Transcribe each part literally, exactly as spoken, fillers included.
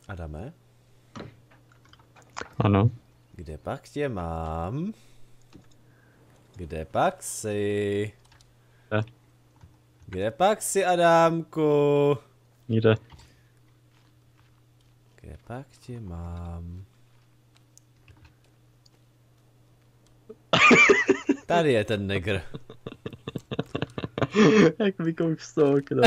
Adame? Ano. Kde pak tě mám? Kde pak jsi? Kde? Kde pak jsi, Adámku? Nikde. Kde pak tě mám? Tady je ten negr. Jak vykouk z toho okna.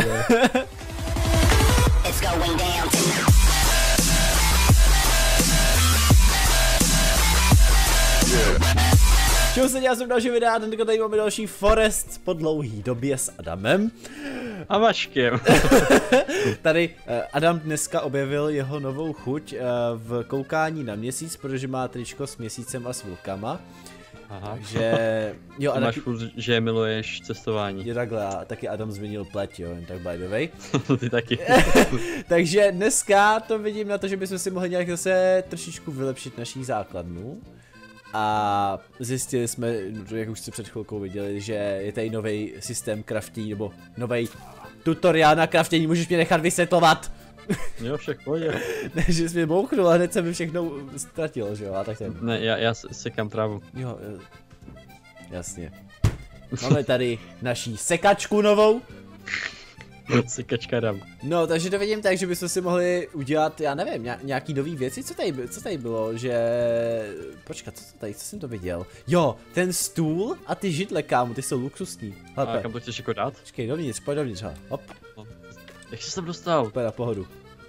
Čau se, já jsem další videa a teďka tady máme další Forest po dlouhý době s Adamem. A Vaškem. Tady uh, Adam dneska objevil jeho novou chuť uh, v koukání na měsíc, protože má tričko s měsícem a s vlkama. Aha. Takže jo, a máš taky... furt, že miluješ cestování. Je takhle, a taky Adam změnil pleť, jo, jen tak by the way. Ty taky. Takže dneska to vidím na to, že bychom si mohli nějak zase trošičku vylepšit naší základnu. A zjistili jsme, jak už jste před chvilkou viděli, že je tady nový systém craftění, nebo nový tutoriál na craftění, můžeš mě nechat vysvětlovat? Jo, však pojď. Ne, že jsi mě bouchnul a hned jsem mi všechno ztratil, že jo, a tak ten. Ne, já, já sekám trávu. Jo, jasně. Máme tady naší sekačku novou. Sekačka dám. No, takže to vidím tak, že bychom si mohli udělat, já nevím, nějaký nový věci, co tady, co tady bylo, že... Počkat, co tady, co jsem to viděl? Jo, ten stůl a ty židle, kámo, ty jsou luxusní. Hele, A kam to chceš jako dát? počkej, dovnitř, pojď dovnitř, hele, hop. No. Jak jsi sem dostal? Úplně na pohodu.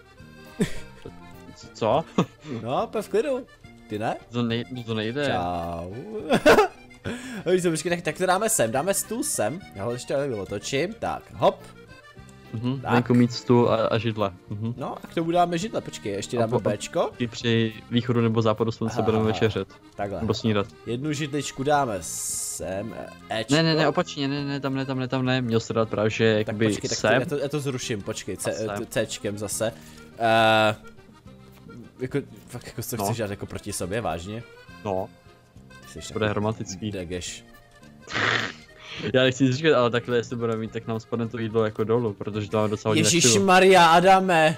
Co? No, úplně v klidu. Ty ne? To, nej, to nejde. Čau. Víš co, počkej, tak, tak to dáme sem, dáme stůl sem. Já ho ještě nevím, otočím, tak, hop. Mhm, Tak. venku mít stůl a, a židle. Mhm. No, a k tomu dáme židle, počkej, ještě A dáme po- Bčko. I při východu nebo západu slunce Aha, budeme aha. večeřet. Takhle. Nebo snídat. Jednu židličku dáme sem, Ečko. Ne, ne, ne, opačně, ne, ne, tam ne, tam ne, tam ne, měl jsi dát právě, že Tak jakoby počkej, tak to, sem. já, to, já to zruším, počkej, C, sem. t- Cčkem zase. Uh, jako, fakt jako co No. chceš dělat jako proti sobě, vážně? No, Jsi bude takový romantický. degeš. Já nechci nic říkat, ale takhle jestli budeme mít, tak nám spadne to jídlo jako dolů, protože to máme docela hodně Ježíš nechcivo. Maria, Adame!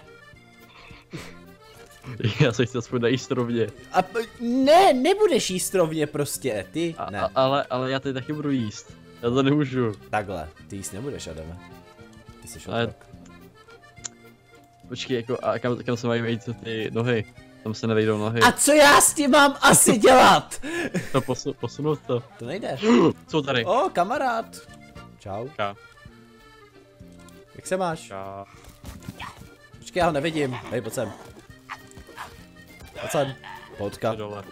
Já se chci aspoň najíst rovně. A p- ne, nebudeš jíst rovně prostě, ty A, ne. a, ale, ale já teď taky budu jíst. Já to nemůžu. Takhle, ty jíst nebudeš, Adame. Ty jsi Ale- otrok. Počkej, jako, a kam, kam se mají vejít ty nohy? Tam se nevejdou nohy. A co já s tím mám asi dělat? To posu, posunout to. To nejde. Co tady? O, kamarád. Čau. Čau. Jak se máš? Čau. Počkej, já ho nevidím. Hej, pojď sem. Pojď sem. Poutka. Jdi dole.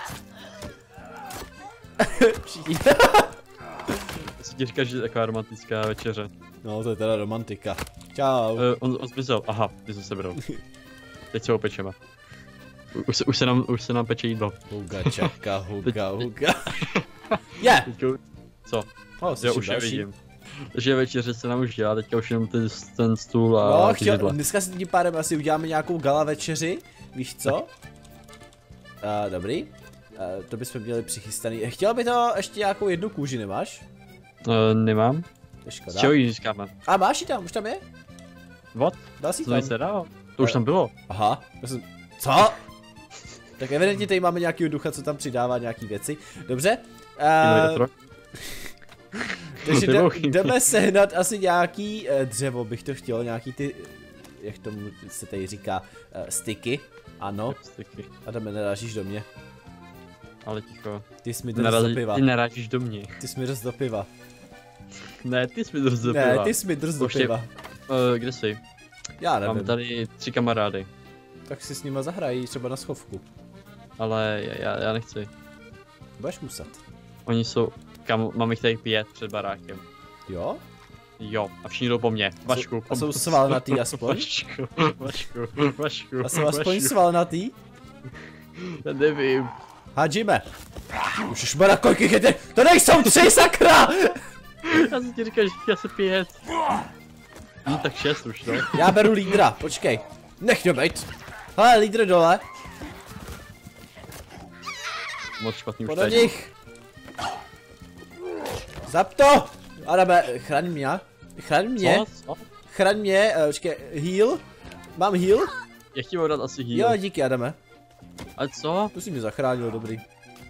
Všichni. Si ti říkáš, že je taková romantická večeře. No, to je teda romantika. Čau. Uh, on, on zmizel. Aha, ty jsi se sebral. Teď se ho pečeme. U- Už se, už se nám, už se nám peče jídlo. Huga, čaka, huga, huga. Je! Teďka, co? Oh, Já už je vidím. Takže večeře se nám už dělá, teďka už jenom ten, ten stůl a No, ty chtěl, židle. dneska si tím pádem asi uděláme nějakou gala večeři, víš co? Uh, dobrý. Uh, to bychom měli přichystaný. Chtěl by to ještě nějakou jednu kůži, nemáš? Uh, nemám. To je Z škoda. čeho ji říkáme? A máš ji tam, už tam je? What? Dal si To tam? nejste dál? To už tam bylo. Aha, já jsem... Co? Tak evidentně tady máme nějakýho ducha, co tam přidává nějaký věci. Dobře. Uh, takže Ty jde, mouchy. jdeme sehnat asi nějaký uh, dřevo, bych to chtěl, nějaký ty, jak tomu se tady říká, uh, styky. Ano, Styky. Adame, nerážíš do mě. Ale ticho. Ty jsi mi drz do Narazí, piva. ty narážíš do mě. Ty jsi mi drz do piva. Ne, ty jsi mi drz do Ne, piva. ty jsi mi drz do Už tě- piva. Uh, kde jsi? Já nevím. Mám tady tři kamarády. Tak si s nima zahrají, třeba na schovku. Ale já, já nechci. Budeš muset. Oni jsou, kam, mám jich tady pět před barákem. Jo? Jo, a všichni jdou po mně. Vašku, A jsou svalnatý aspoň? Vašku, Vašku, Vašku, A jsou aspoň Vašku. svalnatý? Já nevím. Hádžíme. Ježišmarja, kolik jich je tady? To nejsou tři, sakra! Já jsem ti říkal, že chtěl asi pět. No tak šest už, no. Já beru lídra, počkej. Nech mě bejt. Hele, lídr dole. Moc špatný už Podle teď. nich. Zap to! Adame, chraň mě. Chraň mě. Co? Co? Chraň mě, uh, počkej, heal. Mám heal? Já chtěl dát asi heal. Jo, díky Adame. A co? To jsi mě zachránil, dobrý.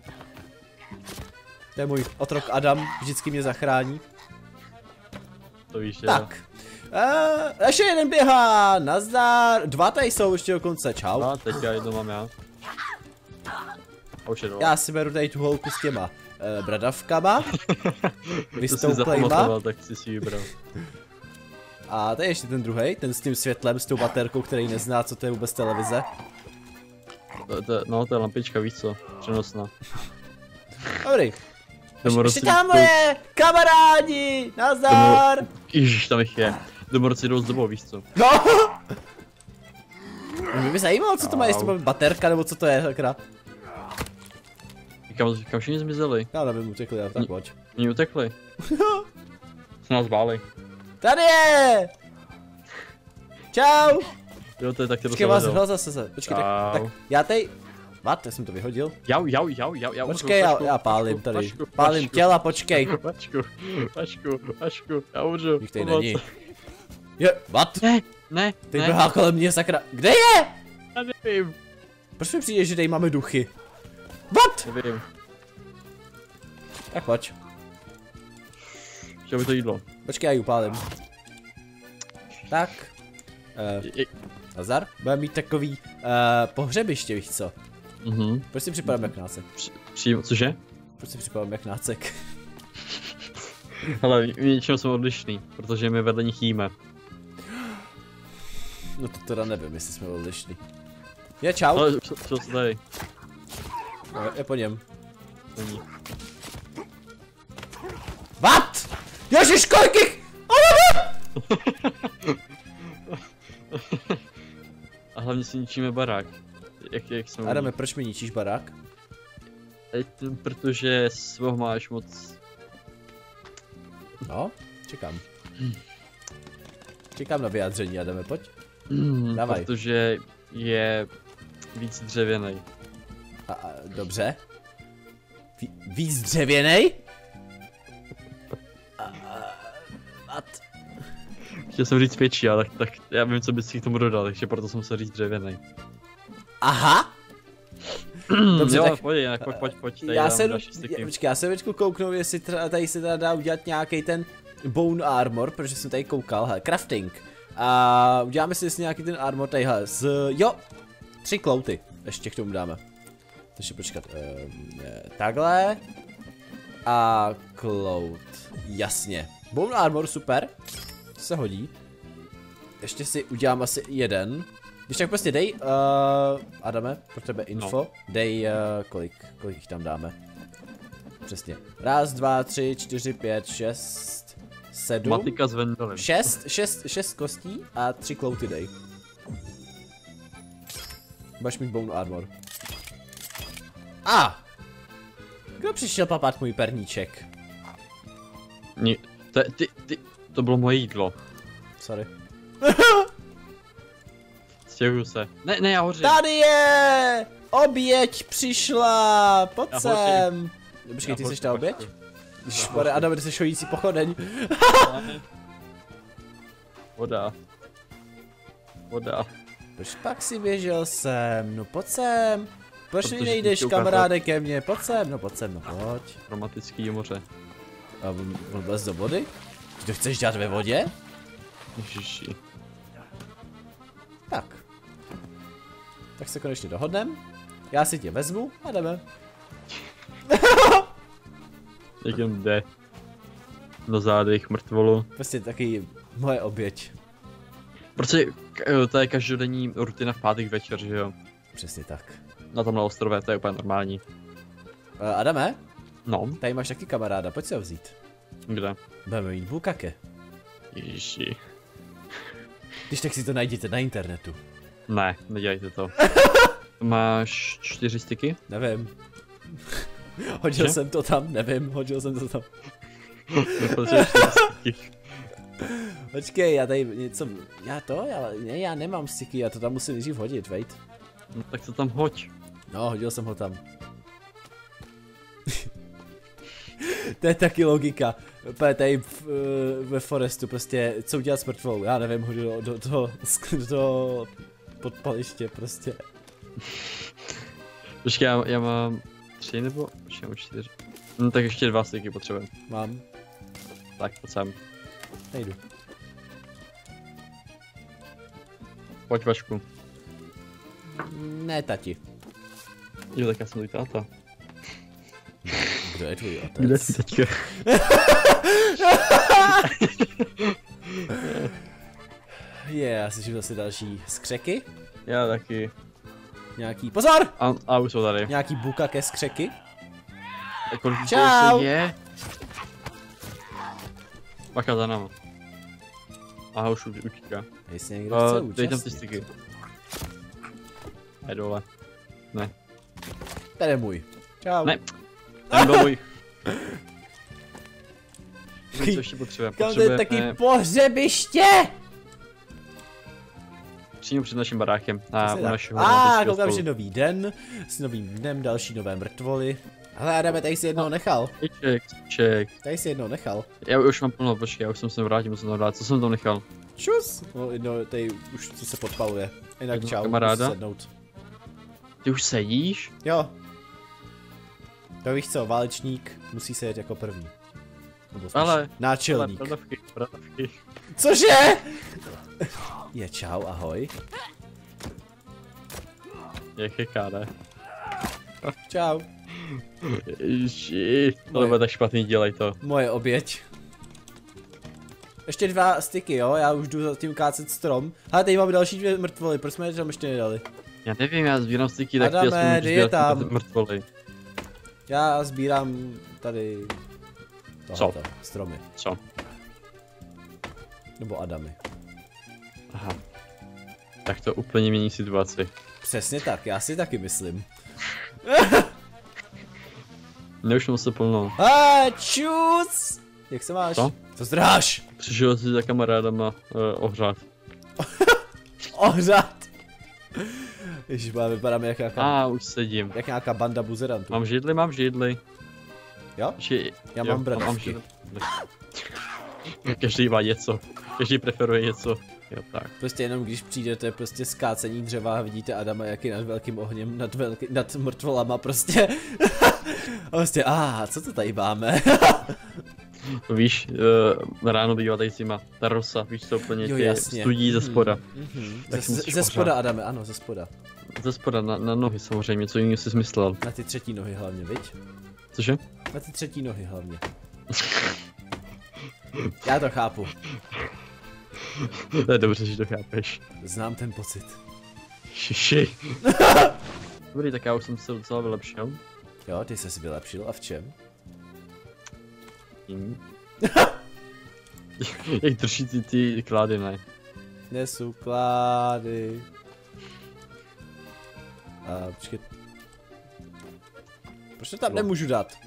To je můj otrok Adam, vždycky mě zachrání. To víš, Tak. Uh, ještě jeden běhá, nazdar. Dva tady jsou ještě dokonce, čau. No, teď já jedno mám já. A už je dole. Já si beru tady tu holku s těma uh, bradavkama. To Vystouplejma. jsi zapamatoval, tak si si vybral. A tady ještě ten druhý, ten s tím světlem, s tou baterkou, který nezná, co to je vůbec televize. To, to, no, to je lampička, víš co? Přenosná. Dobrý. Domorodci Ještě tam je, kamarádi, nazdar. Ježiš, tam jich je. Domorodci jdou s dobou, víš co? No. Mě by zajímalo, co to má, jestli to má baterka, nebo co to je, sakra. Kam, kam všichni zmizeli? Já nevím, utekli, já tak pojď. Oni utekli. Se nás báli. Tady je! Čau! Jo, to je tak, to Počkej, vás hlas zase se. Počkej, tak, tak já tady... Vat, já jsem to vyhodil. Jau, jau, jau, jau, jau. Počkej, já, já pálím tady. Vašku, Pálím vašku. těla, počkej. Vašku, Vašku, Vašku, já umřu. Jich tady není. Je, vat? Ne, ne, Teď ne, běhá kolem mě, sakra. Kde je? já nevím, Proč mi přijde, že tady máme duchy? Vat? nevím. Tak pojď. Chtěl by to jídlo. Počkej, já ji upálím. Tak. Uh, Je- je- Nazar? Budeme mít takový uh, pohřebiště, víš co? Mhm. Proč si připadám jak nácek? Při- Přijím, cože? Proč si připadám jak nácek? Hele, my něčem jsme odlišný, protože my vedle nich jíme. No to teda nevím, jestli jsme odlišní. Je, čau. Ale co, co se tady? No, je po něm. Není. What? Ježiš, kolik jich? A hlavně si ničíme barák. Jak, jak jsme Adame, proč mi ničíš barák? Teď, protože svého máš moc. No, čekám. Čekám na vyjádření, Adame, pojď. Mm, Dávaj. Protože je víc dřevěný. A, a, dobře. Ví, víc dřevěnej? A, a, a t... Chtěl jsem říct větší, ale tak, tak já vím, co bys si k tomu dodal, takže proto jsem se říct dřevěný. Aha! Dobře, jo, tak- pojď, jinak, pojď, pojď, pojď, tady Já dám se, další styky. já, počkej, já se teďku kouknu, jestli teda, tady se teda dá udělat nějaký ten bone armor, protože jsem tady koukal, hele, crafting. A uděláme si jestli nějaký ten armor tady, hele, z, jo, tři klouty, ještě k tomu dáme. Takže počkat, um, takhle. A clout, jasně. Bone armor, super, to se hodí. Ještě si udělám asi jeden. Když tak prostě dej, uh, Adame, pro tebe info, no. Dej, uh, kolik, kolik jich tam dáme. Přesně. Raz, dva, tři, čtyři, pět, šest, sedm, Matika s Vendolem. šest, šest, šest kostí a tři klouty dej. Budeš mít bone armor. A! Ah! Kdo přišel papat můj perníček? Ni, to, ty, ty, to bylo moje jídlo. Sorry. Stěhuju se. Ne, ne, já hořím. Tady je! Oběť přišla! Pojď Já sem! Počkej, Já ty hořím, jsi ta oběť? počkej. Ježišmarja, Adam, ty jsi hojící pochodeň. Voda. Voda. Proč pak si běžel sem? No pojď sem. Proč mi Protože nejdeš, chci ukázat- kamaráde, ke mně? Pojď sem, no pojď sem, no pojď. Romantický moře. A on, on vlez do vody? Ty to chceš dělat ve vodě? Ježiši. Tak. Tak se konečně dohodnem. Já si tě vezmu a jdeme. Jak jen jde. Na zádech mrtvolu. Prostě taky moje oběť. Protože k- to je každodenní rutina v pátek večer, že jo? Přesně tak. Na tomhle ostrově, to je úplně normální. Uh, Adame, No, tady máš taky kamaráda, pojď si ho vzít. kde? Budeme mít bukake. Ježiši. Když tak si to najděte na internetu. Ne, nedělejte to. Máš čtyři styky? Nevím. Hodil Že? jsem to tam, nevím, hodil jsem to tam. Potřebuješ čtyři styky. Počkej, já tady něco, já to, já, ne, já nemám sticky, já to tam musím nejdřív hodit, wait. No tak to tam hoď. No, hodil jsem ho tam. To je taky logika. Úplně tady v, ve forestu prostě, co udělat s mrtvou, já nevím, hodil do toho, do toho podpaliště prostě. Počkej, já, já mám tři nebo? Počkej, mám čtyři. No tak ještě dva styky potřebujeme. Mám. Tak, pojď sem. Nejdu. Pojď, Vašku. Ne, tati. Jo, tak já jsem tvůj táta. Kdo je tvůj otec? Kde jsi teďka? Je, já si zase další skřeky. Já taky. Nějaký, pozor! A, a už jsou tady. Nějaký buka ke skřeky. Kolik Čau! je? Bacha za náma. Aha, už utíká. Jestli někdo chce Uh, dej tam ty účastnit. styky. Je dole. Ne. Tady je můj. Čau. Ne. Ten byl můj. Co ještě potřebujeme? Kam to je taky pohřebiště? Přímo před naším barákem. A u našeho A koukám, že nový den. S novým dnem, další nové mrtvoly. Hele, Adame, tady si jednou nechal. Ček, ček. Tady si jednou nechal. Já už mám plno, počkej, já už jsem se vrátil, musím tam vrátit. Co jsem tam nechal? Čus. No, jedno, tady už co se podpaluje. Jinak Jedno čau, kamaráda. musím sednout. Ty už sedíš? Jo. To víš co, válečník musí sedět jako první. Nebo spíš Ale- náčelník. Ale bradavky, bradavky. Cože? Je, čau, ahoj. Je cheká, ne? Čau. Ježi, to Moje- nebude tak špatný, dělej to. Moje oběť. Ještě dva styky, jo? Já už jdu za tím kácet strom. Ale tady mám další dvě mrtvoly, proč jsme je tam ještě nedali? Já nevím, já sbírám styky, tak ty Adame, aspoň můžeš dej je sbírat tam. ty mrtvoly. Já sbírám tady... tohleto, stromy. Co? Nebo Adamy. Aha. Tak to úplně mění situaci. Přesně tak, já si taky myslím. Mě už mám se plno. A čus! Jak se máš? Co? Co zdráš? Přišel si za kamarádama uh, ohřát. Ohřát! Ježišmá, vypadáme jak nějaká, A už sedím. jak nějaká banda buzerantů. Mám židli, mám židli. Jo? Či, Já jo, mám bradavky. židli. Každý má něco. Každý preferuje něco. Jo, tak. Prostě jenom když přijdete prostě skácení dřeva a vidíte Adama, jak je nad velkým ohněm, nad, velký, nad mrtvolama prostě. A prostě, a ah, co to tady máme? Víš, uh, ráno bývá tady zima. Ta rosa, víš co, úplně Jo, ty jasně. studí ze spoda. Mm-hmm. Tak Ze, musíš ze ohřát. spoda, Adame, ano, ze spoda. Ze spoda, na, na nohy samozřejmě, co jiného jsi myslel. Na ty třetí nohy hlavně, viď? Cože? Na ty třetí nohy hlavně. Já to chápu. To je dobře, že to chápeš. Znám ten pocit. Šiši. Dobrý, tak já už jsem se docela vylepšil. Jo, ty jsi si vylepšil, a v čem? Hmm. Jak drží ty, ty klády, ne? Nesu klády. A počkej. Proč to tam No. nemůžu dát?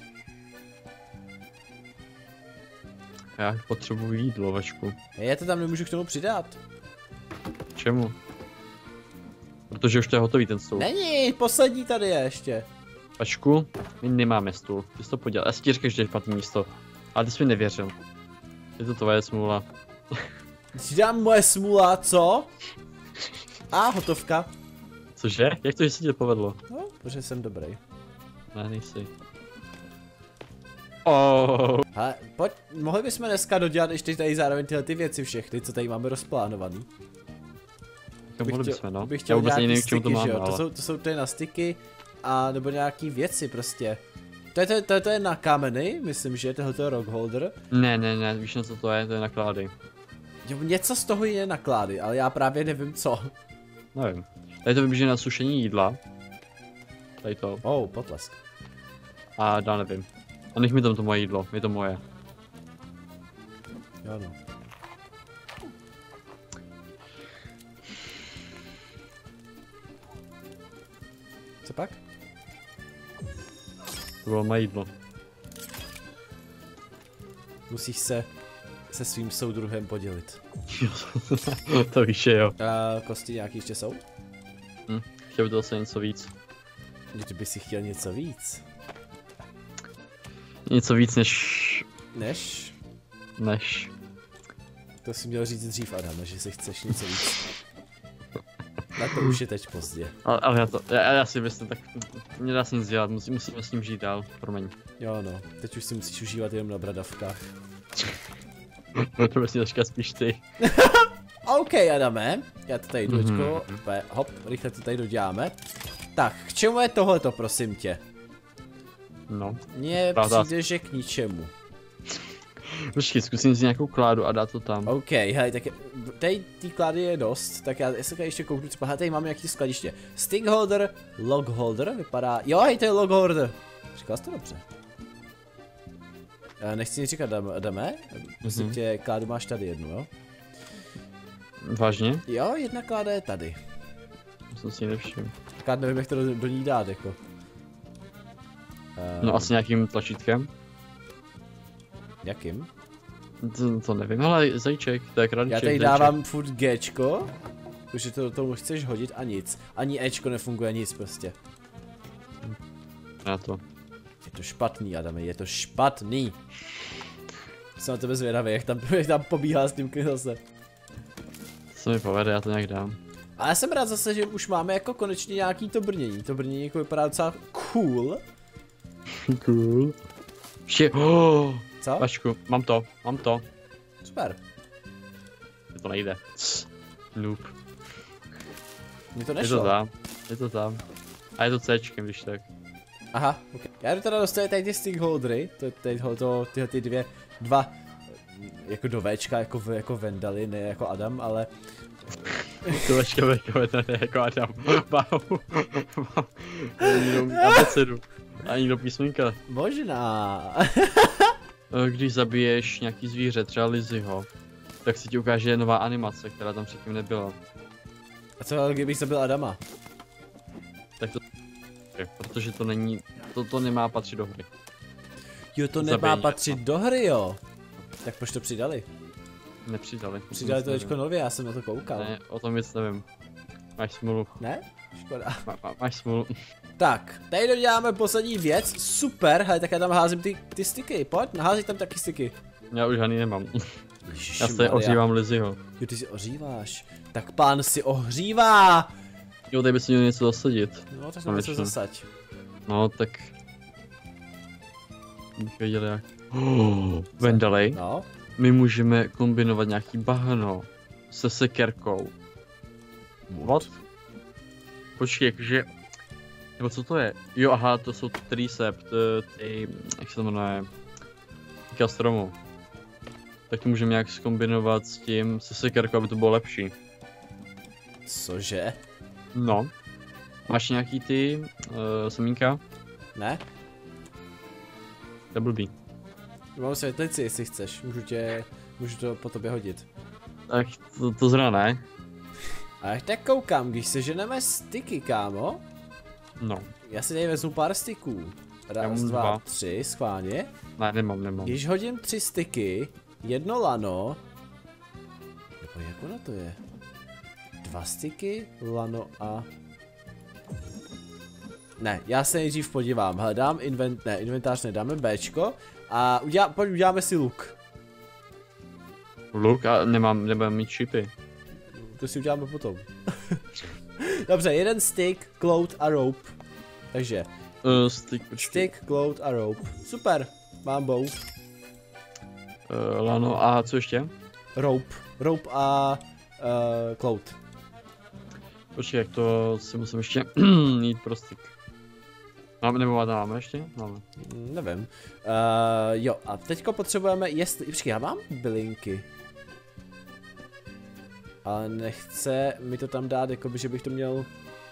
Já potřebuji jídlo, Vašku. Já to tam nemůžu k tomu přidat. Čemu? Protože už to je hotový ten stůl. Není, poslední tady je ještě. Vašku, my nemáme stůl. Ty jsi to podělal. Já si ti říkám, že to je špatný místo. Ale ty jsi mi nevěřil. Je to tvoje smůla. Ti dám moje smůla, co? A hotovka. Cože? Jak to, že se ti to povedlo? No, protože jsem dobrý. Ne, nejsi. Oh. Ale pojď, mohli bychom dneska dodělat ještě tady zároveň tyhle ty věci všechny, co tady máme rozplánovaný. To mohli chtěl- bychom, no. bych Já chtěl vůbec ani nějaký nevím, k čemu to styky, že máme, jo? To ale... jsou, to jsou ty na styky, a nebo nějaký věci prostě. To je, to, je, to, je, to je na kameny, myslím, že tohle je rockholder. Ne, ne, ne, víš na co to je, to je na klády. Jo, něco z toho je na klády, ale já právě nevím co. Nevím. Tady to vybíže na sušení jídla. Tady to. Oh, potlesk. A dál nevím. A nech mi tam to moje jídlo, je to moje. Jo no. Co pak? To bylo moje jídlo. Musíš se se svým soudruhem podělit. To víš, že jo. A kosti nějaký ještě jsou? Hm. Chtěl by to zase něco víc. Kdyby si chtěl něco víc. Něco víc než... Než? než... To jsi měl říct dřív, Adam, že si chceš něco víc. Na to už je teď pozdě. Ale, ale já to, já, já si myslím, tak nedá se nic dělat, musí, musíme s ním žít dál, promiň. Jo no, teď už si musíš užívat jenom na bradavkách. To vlastně říkat spíš ty. OK, Adame, já to tady dočko, Mm-hmm. hop, rychle to tady doděláme. Tak, k čemu je tohleto, prosím tě? No. Mně Pravda. přijde, že k ničemu. Počkej, zkusím si nějakou kládu a dát to tam. OK, hej, tak je, tady té klády je dost, tak já jestli ještě kouknu, co tady mám nějaký skladiště. Stick holder, log holder, vypadá, jo hej, to je log holder. Říkal jsi to dobře. Já nechci nic říkat, Adame, prosím Mhm. tě, kládu máš tady jednu, jo? Vážně? Jo, jedna kláda je tady. To jsem si nevšiml. Tak já nevím, jak to do, do ní dát, jako. Um, No asi nějakým tlačítkem? Jakým? To, to nevím, ale zajíček, to je kraliček. Já tady zajíček. dávám furt Gčko, protože to do toho chceš hodit a nic. Ani Ečko nefunguje, nic prostě. Na to. Je to špatný, Adame, je to špatný. Jsem na tebe zvědavý, jak tam, jak tam pobíhá s tím zase. To se mi povede, já to nějak dám. A já jsem rád zase, že už máme jako konečně nějaký to brnění. To brnění jako vypadá docela cool. Cool. Vše, oh, Co? Vašku, mám to, mám to. Super. To nejde. Cs, noob. Mně to Je to nešlo. tam, je to tam. A je to Cčkem, když tak. Aha, okay. Já jdu teda dostat tady ty stick holdery, to, tady to, tyhle ty dvě, dva, jako do Včka, jako, v, jako Vendaly, ne jako Adam, ale... To Včka, jako to ne jako Adam. Wow. Ani jenom abecedu. Ani do písmenka. Možná. Když zabiješ nějaký zvíře, třeba Lizzieho, tak si ti ukáže nová animace, která tam předtím nebyla. A co kdybych zabil Adama? Tak to protože to není, to, to nemá patřit do hry. Jo, to nemá Zabijení, patřit do hry, jo. Tak proč to přidali? Nepřidali. Přidali to teďko nově, já jsem na to koukal. Ne, o tom nic nevím. Máš smůlu. Ne? Škoda. Má, má, máš smůlu. Tak, tady doděláme poslední věc, super, hele, tak já tam házím ty, ty styky, pojď, nahází tam taky styky. Já už žádný nemám. Já se Ježišmarja. ohřívám Lizzieho. Jo, ty si ohříváš. Tak pán si ohřívá. Jo, tady by si měl něco zasadit. No, tak jsme se Konečně. zasaď. No, tak... Bych věděl jak. Oh, Vendalej, No, my můžeme kombinovat nějaký bahno se sekerkou. What? Počkej, jakože... Nebo co to je? Jo, aha, to jsou tricept, ty... Jak se to jmenuje? Týka stromu. Tak to můžeme nějak zkombinovat s tím, se sekerkou, aby to bylo lepší. cože? No. Máš nějaký ty uh, semínka? Ne? To je blbý. Mám světlici, jestli chceš, můžu tě, můžu to po tobě hodit. Tak to, to zrovna ne. A jak tak koukám, když seženeme styky, kámo, No. já si tady vezmu pár styků. Já Raz, mám dva, dva. tři, schválně. Ne, nemám, nemám. Když hodím tři styky, jedno lano, nebo jak ono to je? Dva styky, lano a... Ne, já se nejdřív podívám, hledám invent, ne, inventář nedáme Bčko a udělá, pojď, uděláme si luk. Luk a nemám, nemám mít šipy. To si uděláme potom. Dobře, jeden stick, cloth a rope. Takže, Uh, stick, počkej. stick, cloth a rope. Super, mám bow. Uh, lano a co ještě? Rope, rope a uh, cloth. Počkej, jak to si musím ještě jít pro stick. Máme, nebo máme ještě? Máme. Mm, Nevím. Uh, jo, a teďko potřebujeme, jestli, počkej, já mám bylinky. Ale nechce mi to tam dát, jakoby, že bych to měl...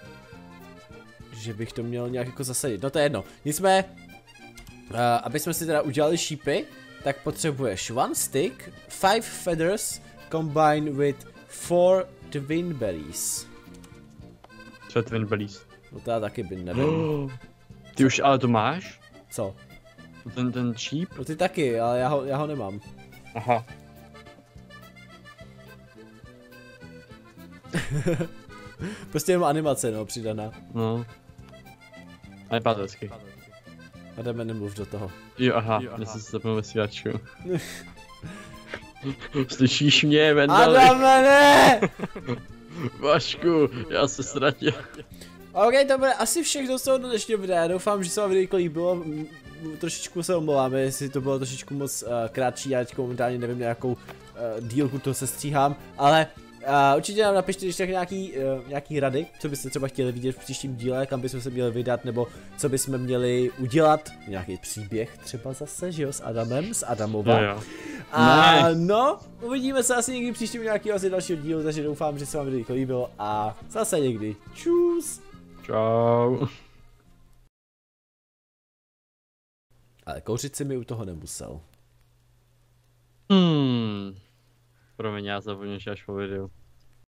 Že bych to měl nějak jako zasadit, no to je jedno. Nicméně, uh, aby jsme si teda udělali šípy, tak potřebuješ one stick, five feathers, combined with four twin berries. Co je Twin Bellies? No to já taky by nevím. Ty už ale to máš? Co? Ten, ten sheep? No ty taky, ale já ho, já ho nemám. Aha. Prostě jenom animace, no, přidaná. No. A je pátecky. A jdeme, nemluv do toho. Jo, aha, já jsem se zapnul vysílačku. Slyšíš mě, Vendali? Adame, ne! Vašku, já se ztratil. OK, to bude asi všechno z toho dnešního videa, doufám, že se vám video líbilo, m- m- trošičku se omlouváme, jestli to bylo trošičku moc uh, krátší, já teď momentálně nevím, na jakou uh, dílku to se stříhám, ale uh, určitě nám napište ještě nějaký, uh, nějaký rady, co byste třeba chtěli vidět v příštím díle, kam bychom se měli vydat, nebo co bychom měli udělat, nějaký příběh třeba zase, že jo, s Adamem, s Adamova. Jo, jo. A Nice. no, uvidíme se asi někdy příštím nějakého asi dalšího dílu, takže doufám, že se vám video líbilo a zase někdy. Čus! Čau. Ale kouřit si mi u toho nemusel. Hmm. Promiň, já zapomněl, že až po videu.